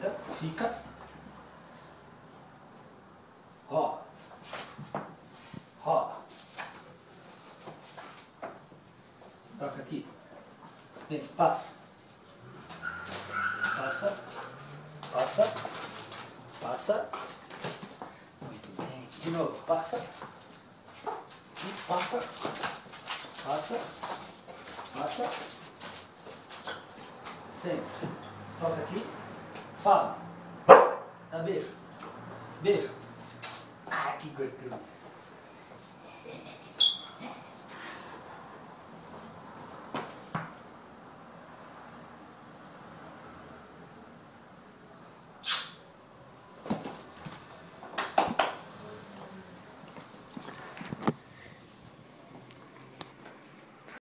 senta, fica, roda, roda, toca aqui, vem, passa, passa, passa, passa, muito bem, de novo, passa, e passa, passa, passa, senta, toca aqui, fala, dá beijo, beijo, ah, que gostoso.